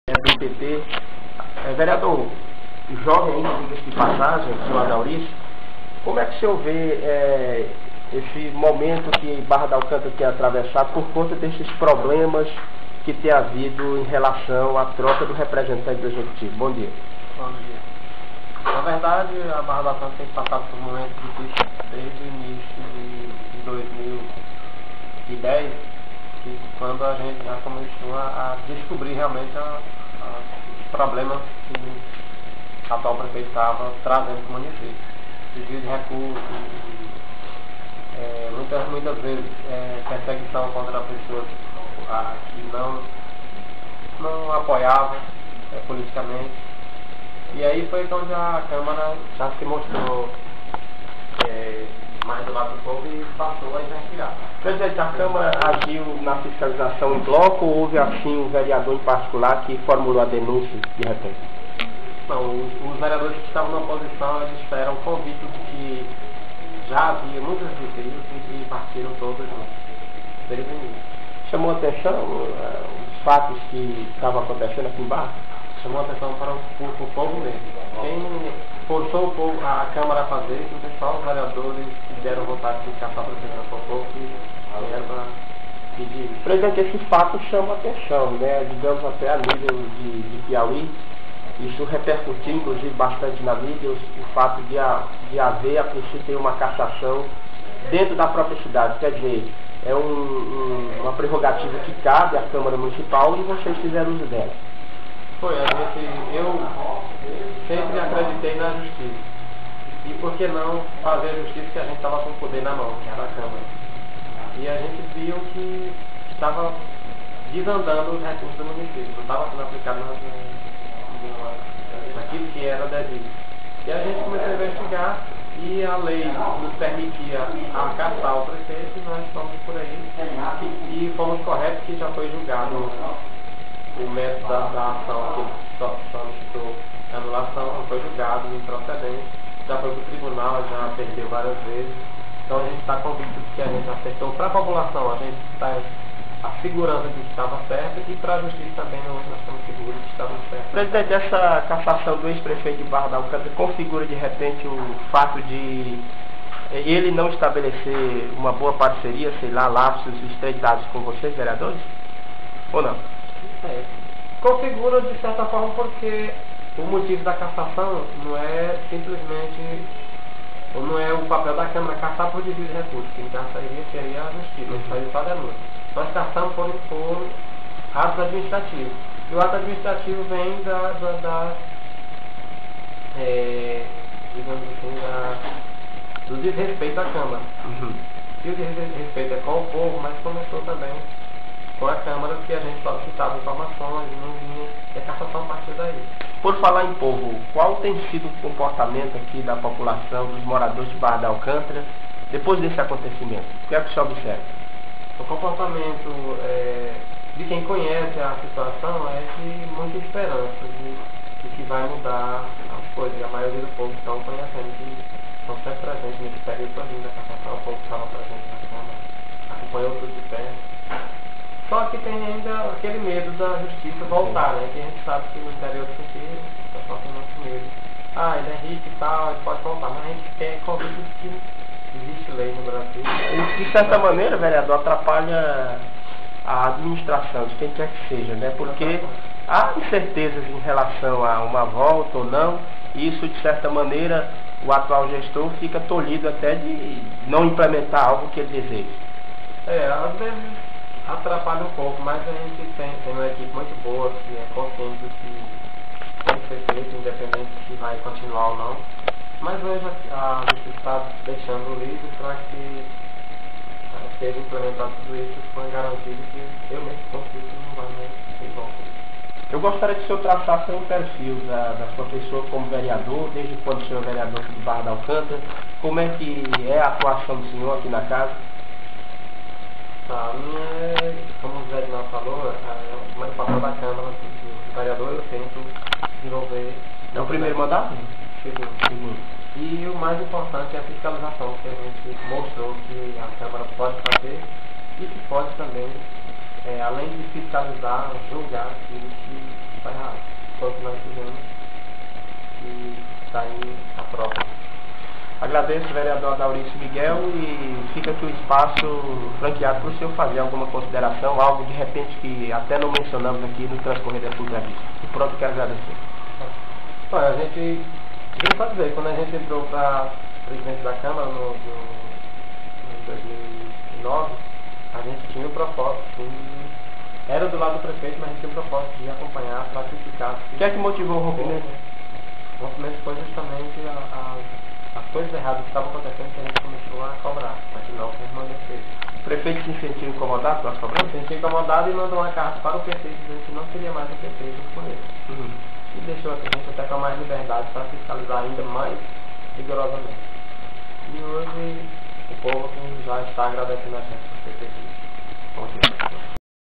do PT. Vereador, jovem ainda, diga-se de passagem, senhor Adaurício, como é que o senhor vê esse momento que Barra da Alcântara tem atravessado por conta desses problemas que tem havido em relação à troca do representante do Executivo? Bom dia. Bom dia. Na verdade, a Barra da Alcântara tem passado por momentos difíceis desde o início de 2010, quando a gente já começou a descobrir realmente os problemas que a atual prefeito estava trazendo para o município. Desvio de recursos, muitas vezes perseguição contra pessoas que não apoiavam politicamente. E aí foi onde a Câmara já se mostrou mais do lado do povo e passou a investigar. Presidente, a Câmara agiu na fiscalização em bloco ou houve assim um vereador em particular que formulou a denúncia de repente? Não, os vereadores que estavam na oposição, eles esperam um convite que já havia muitas visitas e partiram todos juntos, desde o início. Chamou a atenção os fatos que estavam acontecendo aqui em Barra? Chamou a atenção para o povo mesmo. Quem forçou o povo, a Câmara a fazer isso, não foi só os vereadores que deram vontade de caçar a presidência do povo que vieram para pedir isso. Presidente, esses fatos chamam a atenção, né? Digamos até a nível de Piauí. Isso repercutiu, inclusive, bastante na mídia, o fato de haver, a princípio, uma cassação dentro da própria cidade. Quer dizer, é uma prerrogativa que cabe à Câmara Municipal e vocês fizeram uso dela. Foi, eu sempre acreditei na justiça. E por que não fazer a justiça que a gente estava com o poder na mão, que era a Câmara? E a gente viu que estava desandando os recursos do município, não estava sendo aplicado naquilo que era devido. E a gente começou a investigar e a lei nos permitia caçar o prefeito e nós fomos por aí e fomos corretos que já foi julgado o método da ação que solicitou anulação, não foi julgado improcedente, já foi para o tribunal, já perdeu várias vezes. Então a gente está convicto de que a gente acertou. Para a população, a gente está a segurança de que estava certo e para a justiça também nós estamos seguros de que estava certo. Presidente, essa cassação do ex-prefeito de Barra da Alcântara configura de repente o fato de ele não estabelecer uma boa parceria, sei lá, laços estreitados com vocês, vereadores? Ou não? Configura de certa forma porque o motivo da cassação não é simplesmente, ou não é o papel da Câmara caçar por desvio de recursos. Quem caçaria seria a justiça, isso aí só denúncia. Nós caçamos por atos administrativos. E o ato administrativo vem digamos assim, do desrespeito à Câmara. E o desrespeito é com o povo, mas começou também com a Câmara, que a gente solicitava informações e não vinha, e a cassação partiu daí. Por falar em povo, qual tem sido o comportamento aqui da população, dos moradores de Barra da Alcântara, depois desse acontecimento? O que é que o senhor observa? O comportamento de quem conhece a situação é de muita esperança de que vai mudar as coisas. A maioria do povo estão conhecendo, que estão sempre presentes nesse período todo da cassação, o povo estava presente na Câmara, acompanhou tudo de perto. Só que tem ainda aquele medo da justiça voltar, né? Que a gente sabe que no interior do aqui o pessoal tem muito medo. Ele é rico e tal, ele pode voltar, mas a gente quer convicto que existe lei no Brasil. Isso, de certa maneira, vereador, atrapalha a administração, de quem quer que seja, né? Porque há incertezas em relação a uma volta ou não, e isso, de certa maneira, o atual gestor fica tolhido até de não implementar algo que ele deseja. Às vezes atrapalha um pouco, mas a gente tem uma equipe muito boa, que é consciente do que tem que ser feito, independente se vai continuar ou não. Mas hoje a gente está deixando livre para que seja implementado tudo isso com a garantia que eu mesmo consigo que não vai mais ter volta. Eu gostaria que o senhor traçasse um perfil da sua pessoa como vereador, desde quando o senhor é vereador de Barra da Alcântara, como é que é a atuação do senhor aqui na casa? A minha, como o Zé Edinaldo falou, o papel da Câmara do vereador eu tento desenvolver. É o primeiro mandato? Segundo. E o mais importante é a fiscalização, que a gente mostrou que a Câmara pode fazer e que pode também, além de fiscalizar, julgar aquilo que está errado. sair a prova. Agradeço, vereador Adaurício Miguel, e fica aqui o espaço franqueado para o senhor fazer alguma consideração, algo de repente que até não mencionamos aqui no transcorrer da sua entrevista. E pronto, quero agradecer. Olha, a gente, vamos fazer, quando a gente entrou para presidente da Câmara em 2009, a gente tinha o propósito, era do lado do prefeito, mas a gente tinha o propósito de acompanhar, para criticar. O que é que motivou o rompimento? O rompimento foi justamente as coisas erradas que estavam acontecendo que a gente começou a cobrar, mas não com uma defesa. O prefeito se sentiu incomodado com as cobranças? Se sentiu incomodado e mandou uma carta para o PT dizendo que não seria mais o PT junto com ele. E deixou a gente até com mais liberdade para fiscalizar ainda mais rigorosamente. E hoje o povo já está agradecendo a gente por ter feito isso.